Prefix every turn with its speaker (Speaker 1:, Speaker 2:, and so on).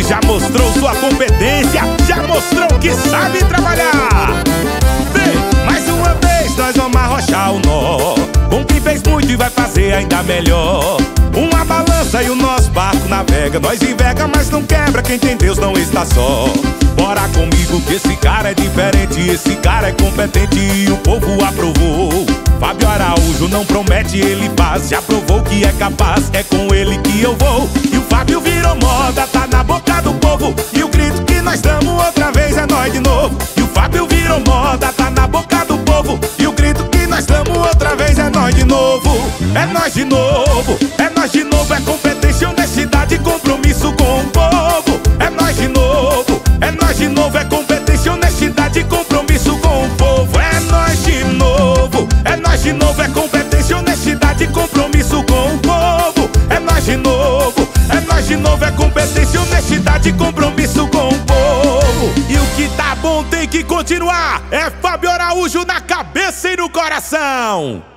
Speaker 1: já mostrou sua competência, já mostrou que sabe trabalhar. Vem, mais uma vez nós vamos arrochar o nó com quem fez muito e vai fazer ainda melhor. Uma balança e o nosso barco navega. Nós invega, mas não quebra, quem tem Deus não está só. Bora comigo que esse cara é diferente, esse cara é competente e o povo aprovou. Fábio Araújo não promete, ele faz, já provou que é capaz, é com ele que eu vou. E o Fábio virou moda, tá na boca do povo, e o grito que nós damos outra vez é nós de novo. E o Fábio virou moda, tá na boca do povo, e o grito que nós damos outra vez é nós de novo. É nós de novo, é nós de novo, é competência, honestidade e compromisso com o povo. É nós de novo, é nós de novo, é competência, honestidade e compromisso com o povo. É nós de novo, é nós de novo, é competência, honestidade e compromisso com o povo. É nós de novo, é nós de novo, é competência, honestidade e compromisso com o povo. E o que tá bom tem que continuar, é Fábio Araújo na cabeça e no coração.